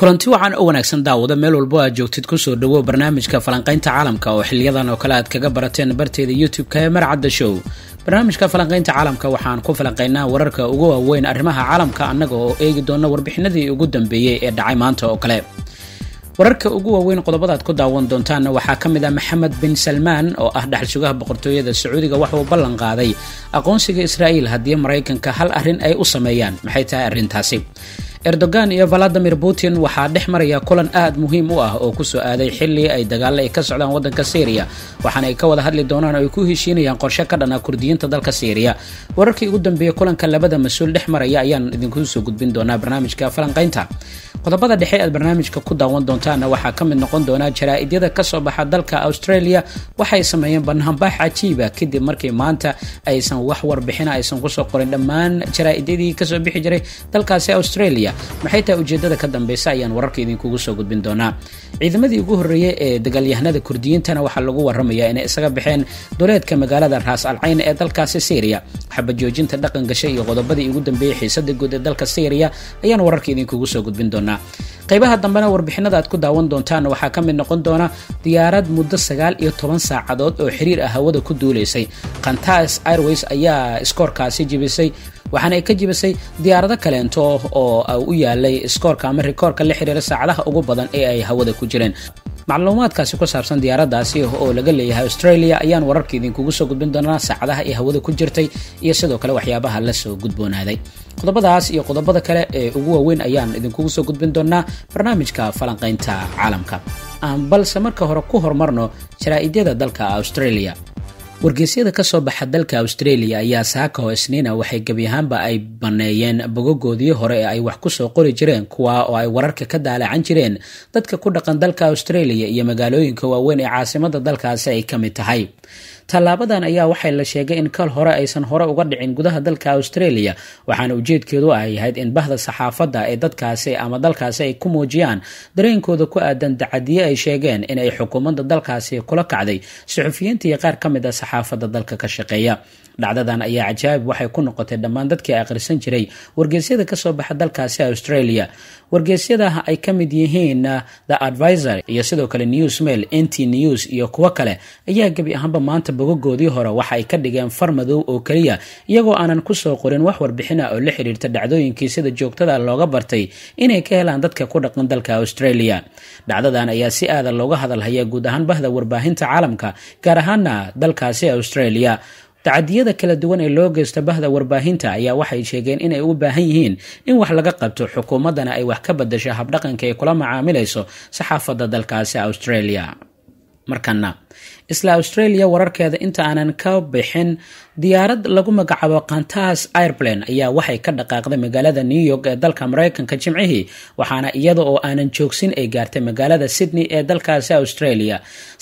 kulanti wacan oo wanaagsan daawada meel walbo aad joogtid kusoo dhawo barnaamijka falanqaynta caalamka oo xiliyadan oo kale aad kaga barateen barteeda YouTube-ka ee Marcadda Show. barnaamijka falanqaynta caalamka waxaan ku falanqaynaa wararka ugu waaweyn arrimaha caalamka annaga oo eegi doona warbixinadii ugu dambeeyay ee dhacay maanta oo kale. wararka ugu waaweyn qodobada aad ku daawan doontaan waxaa ka mid ah Maxamed bin Salman oo ah dhaxal-sugaha boqortooyada Sacuudiga waxa uu ballan qaaday aqoonsiga Israa'iil haddii Mareykanka hal arrin ay u sameeyaan. maxay tahay arrintaasi? Erdogan iyo Vladimir Putin waxaa dhex maraya kulan aad muhiim u ah oo ku soo aaday xilli ay dagaal ay ka socdaan wadanka Syria waxaana ay ka wada hadli doonaan oo ay ku heshiinayaan qorshe ka dhan ah Kurdiyiinta dalka Syria. wararkii ugu dambeeyay kulanka labada mas'uul dhex maraya ayaan idinku soo gudbin doonaa barnaamijka falanqaynta. qodobada dhexe ee barnaamijka ku daawan doontaan waxaa ka mid noqon doona jaraa'idyada ka soo baxa dalka Australia waxay sameeyeen bannaanbax cajiib ah kadib markii maanta aysan wax warbixin aysan ku soo qorin dhammaan jaraa'idyadii ka soo bixi jiray dalkaasi Australia. maxay tahay ujeedada ka dambeysa ayaan wararka idinkugu soo gudbin doonaa. ciidamadii ugu horreeyay ee dagaalyahanada Kurdiyiintana waxaa lagu waramayaa inay isaga baxeen duleedka magaalada Ras Al Ain ee dalkaasi Syria. xabad joojinta dhaqan gashay iyo qodobadii ugu dambeeyay xiisadda guud ee dalka Syria ayaan wararka idinkugu soo gudbin doonaa. qaybaha dambena warbixinada aad ku daawan doontaan waxaa ka mid noqon doona diyaarad muddo 19 saacadood oo xiriir ah hawada ku duuleysay. Qantas Airways ayaa iskoorkaasi jibisay waxaana ay ka jibisay diyaarado kaleento oo u yaalay iskoorka ama rikoorka la xiriira saacadaha ugu badan ee ay hawada ku jireen. macluumaadkaasi ku saabsan diyaaradaasi oo laga leeyahay Australia ayaan wararka idinkugu soo gudbin doonaa saacadaha ay hawada ku jirtay iyo sidoo kale waxyaabaha la soo gudboonaaday. qodobadaas iyo qodobada kale ee ugu waaweyn ayaan idinkugu soo gudbin doonaa barnaamijka falanqaynta caalamka. balse marka hore ku hormarno jaraa'idyada dalka Australia. wargeysyada ka soo baxa dalka Australia ayaa saaka oo Isniina waxay gabi ahaanba ay baneeyeen bogogoodii hore ee ay wax ku soo qori jireen kuwa oo ay wararka ka daalacan jireen dadka ku dhaqan dalka Australia iyo magaalooyinka waaweyn ee caasimada dalkaasi ay ka mid tahay. tallaabadan ayaa waxay la sheegay in kal hore aysan hore uga dhicin gudaha dalka Australia waxaana ujeedkeedu ay ahayd in bahda saxaafadda ee dadkaasi ama dalkaasi ay ku muujiyaan dareenkooda ku aadan dacadiye ay sheegeen in ay xukuumadda dalkaasi kula kacday suxufiyiinta iyo qaar ka mid ah saxaafadda dalka ka shaqeeya. dhacdadan ayaa cajaa'ib waxay ku noqotay dhammaan dadkii akhrisan jiray wargeysyada ka soo baxa dalkaasi Australia. wargeysyada ay ka mid yihiin The Advisor iyo sidoo kale Newsmail, NT News iyo kuwa kale ayaa gabi ahaanba maanta bogogoodii hore waxa ay ka dhigeen far madow oo kaliya iyagoo aanan ku soo qorin wax warbixina oo la xiriirta dhacdooyinkii sida joogtada looga bartay inay ka helaan dadka ku dhaqan dalka Australia. dhacdadan ayaa si aad looga hadalhaya guud ahaan bahda warbaahinta caalamka gaar ahaana dalkaasi Australia. tacadiyada kala duwan ee loo geysto bahda warbaahinta ayaa waxay sheegeen inay u baahan yihiin in wax laga qabto xukuumadana ay wax ka bedesho habdhaqanka ay kula macaamilayso saxaafadda dalkaasi Australia. markana isla Australia wararkeeda inta aanan ka bixin diyaarad lagu magacaabo Qantas Airplane ayaa waxay ka dhaqaaqday magaalada New York ee dalka Mareykanka Jimcihii waxaana iyada oo aanan joogsin ay gaartay magaalada Sydney ee dalkaasi Australia.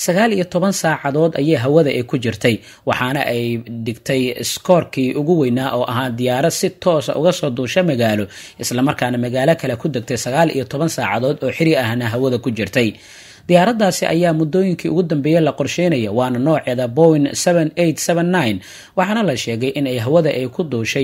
19 saacadood ayay hawada ay ku jirtay waxaana ay dhigtay iskoorkii ugu weynaa oo ahaa diyaarad si toos ah uga soo duusha magaalo isla markaana magaalo kale ku degtay 19 saacadood oo xiri ahna hawada ku jirtay. diyaaradaasi ayaa muddooyinkii ugu dambeeyay la qorsheynaya waana nooceeda Boeing 7879 waxaana la sheegay in ay hawada ay ku duushay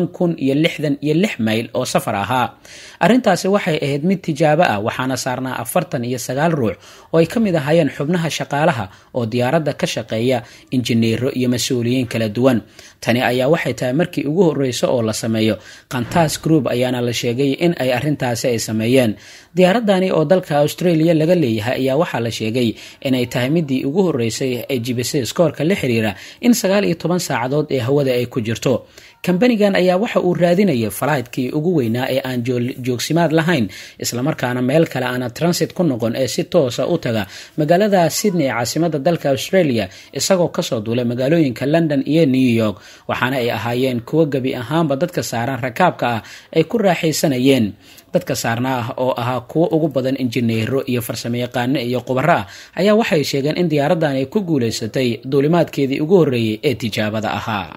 10,066 mayl oo safar ahaa. arrintaasi waxay ahayd mid tijaabo ah waxaana saarnaa 49 ruux oo ay ka mid ahaayeen xubnaha shaqaalaha oo diyaaradda ka shaqeeya injineero iyo mas'uuliyiin kala duwan. tani ayaa waxay tahay markii ugu horreysay oo la sameeyo. Qantas Group ayaana la sheegay in ay arrintaasi ay sameeyeen. diyaaradani oo dalka Australia laga leeyahay ayaa waxaa la sheegay inay tahay midii ugu horreysay ee jibisay iskoorka la xiriira in 19 saacadood ee hawada ay ku jirto. kambanigan ayaa waxa uu raadinayay flightki ugu weynaa ee aan joogsimaad lahayn isla markaana meel kale aan transit ku noqon ee si toos ah u taga magaalada Sydney ee caasimada dalka Australia isagoo ka soo duulay magaalooyinka London iyo New York waxaana ay ahaayeen kuwa gabi ahaanba dadka saaran rakaabka ah ay ku raaxaysanayeen. dadka saarnaa oo ahaa kuwa ugu badan injineero iyo farsamayaqaano iyo khubaro ah ayaa waxay sheegeen in diyaaradan ay ku guuleysatay duulimaadkeedii ugu horreeyay ee tijaabada ahaa.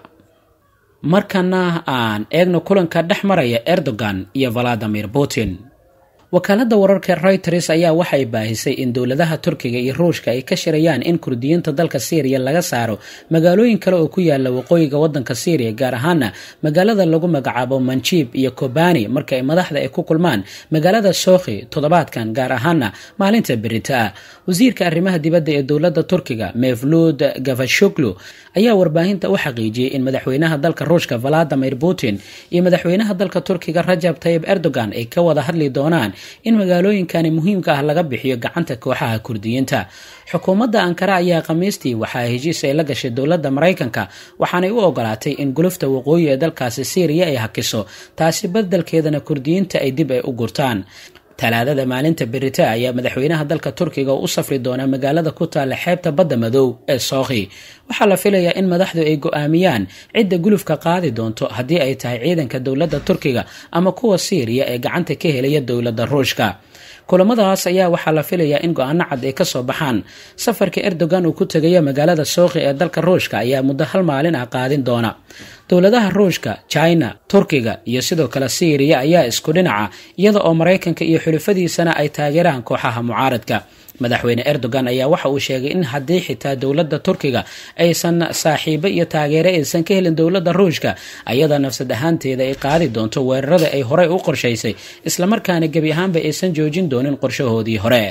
markana aan eegno kulanka dhex maraya Erdogan iyo Vladimir Putin. wakaalada wararka Reuters ayaa waxay baahisay in dowladaha Turkiga iyo Ruushka ay ka shirayaan in Kurdiyiinta dalka Syria laga saaro magaalooyin kale oo ku yaala waqooyiga wadanka Syria gaar ahaan magaalada lagu magacaabo Manjib iyo Kobani marka ay madaxda ay ku kulmaan magaalada Sochi toddobaadkan gaar ahaan maalinta berita. Wasiirka arrimaha dibadda ee dowladda Turkiga Mevlut Cavusoglu ayaa warbaahinta u xaqiijiyay in madaxweynaha dalka Ruushka Vladimir Putin iyo madaxweynaha dalka Turkiga Recep Tayyip Erdogan ay ka wada hadli doonaan in magaalooyinkani muhiimka ah laga bixiyo gacanta kooxaha Kurdiyiinta. Xukuumadda Ankara ayaa Khamiistii waxaa heshiis ay la gashay dowladda Mareykanka waxaanay u ogolaatay in gulufta waqooyi ee dalkaasi Syria ay hakiso taasi beddelkeedana Kurdiyiinta ay dib ay u gurtaan. talaadada maalinta berita ayaa madaxweynaha dalka Turkiga u safri doona magaalada ku taala xeebta badda madow ee Sochi. waxaa la filayaa in madaxdu ay go'aamiyaan cidda gulufka qaadi doonto haddii ay tahay ciidanka dowladda Turkiga ama kuwa Syria ee gacanta ka helaya dowladda Ruushka. kulamadaas ayaa waxaa la filayaa in go'aano cad ay ka soo baxaan. safarka Erdogan uu ku tagaya magaalada Sochi ee dalka Ruushka ayaa muddo hal maalin ah qaadin doona. dowladaha Ruushka, China, Turkiga iyo sidoo kale Syria ayaa isku dhinaca iyada oo Mareykanka iyo xulafadiisana ay taageeraan kooxaha mucaaradka. madaxweyne Erdogan ayaa waxa uu sheegay in haddii xitaa dowladda Turkiga aysan saaxiibo iyo taageero aysan ka helin dowladda Ruushka ayada nafsad ahaanteeda ay qaadi doonto weerarada ay horey u qorshaysay isla markaana gebi ahaanba aysan joojin doonin qorshahoodii hore.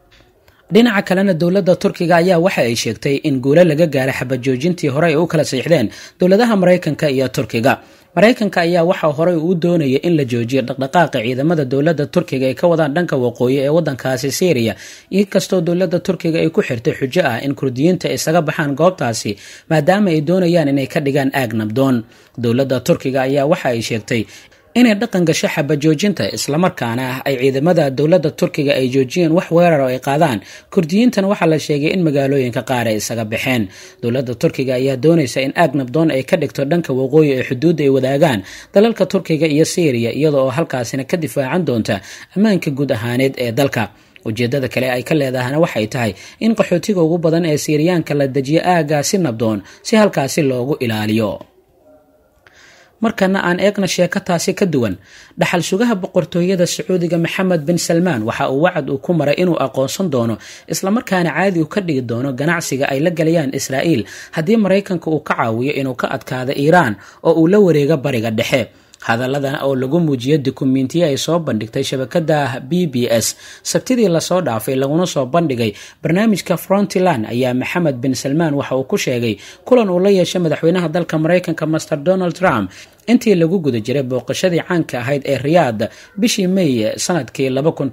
dhinaca kalena dowladda Turkiga ayaa waxa ay sheegtay in guulo laga gaaray xabad joojintii hore ay u kala saxiixdeen dowladaha Mareykanka iyo Turkiga. Mareykanka ayaa waxa horey uu doonayay in la joojiyo dhaqdhaqaaqa ciidamada dowladda Turkiga ay ka wadaan dhanka waqooyi ee wadankaasi Syria inkastoo dowladda Turkiga ay ku xirtay xujo ah in Kurdiyiinta isaga baxaan goobtaasi maadaama ay doonayaan inay ka dhigaan aag nabdoon. dowladda Turkiga ayaa waxa ay sheegtay inay dhaqan gasho xabad joojinta isla markaana ay ciidamada dowladda Turkiga ay joojiyeen wax weerar oo ay qaadaan Kurdiyiintan waxaa la sheegay in magaalooyinka qaar ay isaga baxeen. dowladda Turkiga ayaa doonaysa in aag nabdoon ay ka dhigto dhanka waqooyi ee xuduudda ay wadaagaan dalalka Turkiga iyo Syria iyada oo halkaasina ka difaacan doonta ammaanka guud ahaaneed ee dalka. ujeedada kale ay ka leedahana waxay tahay in qaxootiga ugu badan ee Syriyaanka la dejiyo aagaasi nabdoon si halkaasi loogu ilaaliyo. markana aan eegna sheeko taasi ka duwan. dhaxal sugaha boqortooyada Sacuudiga Maxamed bin Salmaan waxa uu wacd uu ku maray inuu aqoonsan doono isla markaana caadi u ka dhigi doono ganacsiga ay la galayaan Israa'iil haddii Mareykanka uu ka caawiyo inuu ka adkaado Iiraan oo uu la wareego bariga dhexe. hadalladan oo lagu muujiyo dukumiintiyo ay soo bandhigtay shabakada BBS sabtidii la soo dhaafay laguna soo bandhigay barnaamijka Frontline ayaa Maxamed bin Salmaan waxa uu ku sheegay kulan uu la yeeshay madaxweynaha dalka Mareykanka Mr Donald Trump intii lagu guda jiray booqashadii caanka ahayd ee Riyadh bishii May sanadkii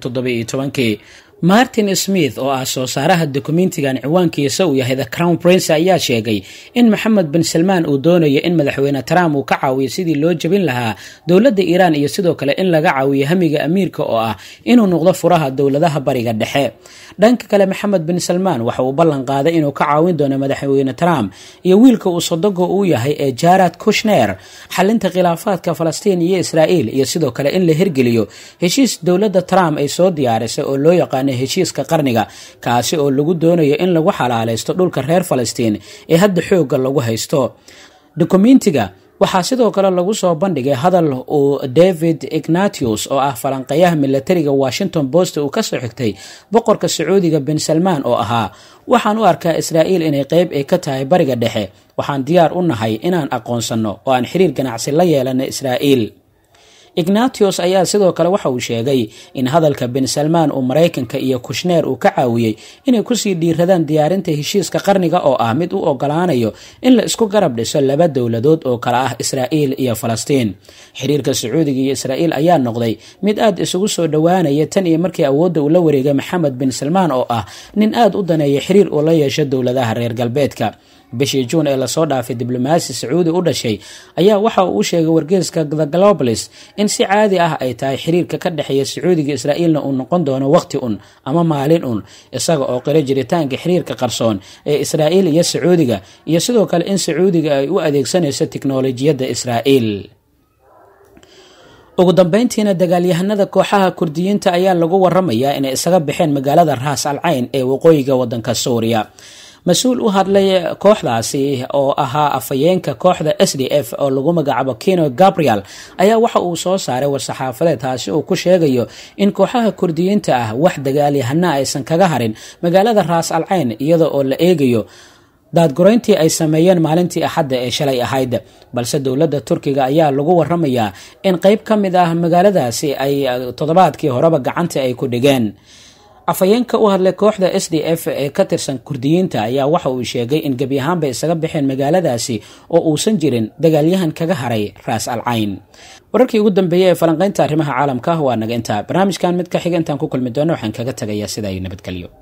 2017. Martin Smith oo ah soo saaraha dukumiintigan ciwaankiisa uu yahay The Crown Prince ayaa sheegay in Maxamed bin Salmaan uu doonayo in madaxweyne Trump uu ka caawiyo sidii loo jabin lahaa dowladda Iiraan iyo sidoo kale in laga caawiyo hamiga amiirka oo ah inuu noqdo furaha dowladaha bariga dhexe. dhanka kale Maxamed bin Salmaan waxa uu ballan qaaday inuu ka caawin doono madaxweyne Trump iyo wiilka uu sodogo uu yahay ee Jared Kushner xalinta khilaafaadka Falastiin iyo Israa'iil iyo sidoo kale in la hirgeliyo heshiis dowladda Trump ay soo diyaarisay oo loo yaqaan heshiiska qarniga kaasi oo lagu doonayo in lagu xalaaleysto dhulka reer Falastiin ee hadda xoogga lagu haysto. dukumiintiga waxaa sidoo kale lagu soo bandhigay hadal uu David Ignatius oo ah falanqeeyaha militariga Washington Post uu ka soo xigtay boqorka Sacuudiga bin Salmaan oo ahaa waxaan u arkaa Israa'iil inay qayb ay ka tahay bariga dhexe waxaan diyaar u nahay inaan aqoonsano oo aan xiriir ganacsi la yeelano Israa'iil. Ignatius ayaa sidoo kale waxa uu sheegay in hadalka bin Salmaan uu Mareykanka iyo Kushner uu ka caawiyay inay ku sii dhiiradaan diyaarinta heshiiska qarniga oo ah mid u ogolaanayo in la isku garab dhiso laba dowladood oo kala ah Israa'iil iyo Falastiin. xiriirka Sacuudiga iyo Israa'iil ayaa noqday mid aad isugu soo dhawaanaya tan iyo markii awoodda uu la wareegay Maxamed bin Salmaan oo ah nin aad u daneeya xiriir oo la yeesho dowladaha reer galbeedka. bishii Juun ee la soo dhaafay diblomaasi Sacuudi u dhashay ayaa waxa uu u sheegay wargeyska The Globalist in si caadi ah ay tahay xiriirka ka dhaxeeya Sacuudiga iyo Israa'iilna uu noqon doono waqti ama maalin isaga oo qira jiritaanka xiriirka qarsoon ee Israa'iil iyo Sacuudiga iyo sidoo kale in Sacuudiga ay u adeegsanayso tiknoolajiyadda Israa'iil. ugu dambeyntiina dagaalyahanada kooxaha Kurdiyiinta ayaa lagu waramayaa inay isaga baxeen magaalada Ras Al Ain ee waqooyiga wadanka Suuriya. mas-uul u hadlay kooxdaasi oo ahaa afhayeenka kooxda SDF oo lagu magacaabo Kino Gabriel ayaa waxa uu soo saaray war-saxaafadeed taasi oo ku sheegayo in kooxaha kurdiyiinta ah wax dagaalyahana aysan kaga harin magaalada Ras Al Ain iyada oo la eegayo daadgureyntii ay sameeyeen maalintii Axadda ee shalay ahayd balse dowladda Turkiga ayaa lagu waramayaa in qayb ka mid ah magaaladaasi ay toddobaadkii horeba gacanta ay ku dhigeen. afhayeenka u hadlay kooxda SDF ee ka tirsan kurdiyiinta ayaa waxa uu sheegay in gebi ahaanba isaga bixeen magaaladaasi oo uusan jirin dagaalyahan kaga haray Ras Al Ain. wararkii ugu dambeeyay ee falanqaynta arrimaha caalamka waa naga intaa. barnaamijkan mid ka xiga intaan ku kulmi doono waxaan kaga tagayaa sida ay nabadgelyo.